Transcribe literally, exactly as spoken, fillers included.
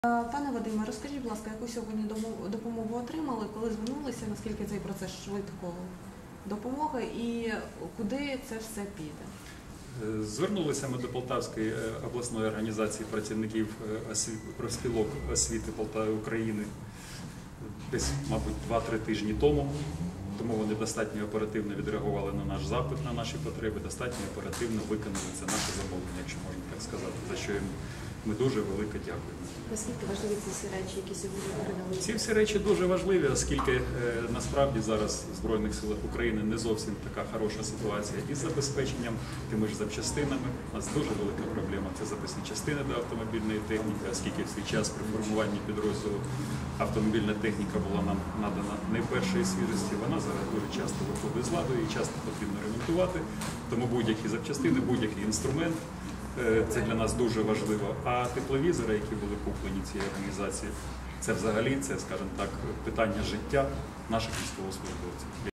Пане Вадиме, розкажіть, будь ласка, яку сьогодні допомогу отримали, коли звернулися, наскільки цей процес швидкої допомоги і куди це все піде? Звернулися ми до Полтавської обласної організації працівників профспілок освіти Полтави України десь, мабуть, два-три тижні тому. Тому вони достатньо оперативно відреагували на наш запит, на наші потреби, достатньо оперативно виконали це наше замовлення, якщо можна так сказати, за що їм ми дуже велико дякуємо. Наскільки важливі ці всі речі, які сьогодні передали? Ці всі речі дуже важливі, оскільки е, насправді зараз в Збройних силах України не зовсім така хороша ситуація із забезпеченням тими ж запчастинами. У нас дуже велика проблема – це запасні частини до автомобільної техніки, оскільки в свій час при формуванні підрозділу автомобільна техніка була нам надана не першої свіжості, вона зараз дуже часто виходить з ладу, її часто потрібно ремонтувати, тому будь-які запчастини, будь-який інструмент – це для нас дуже важливо. А тепловізори, які були куплені цією організацією, це взагалі, це, скажімо так, питання життя наших військовослужбовців.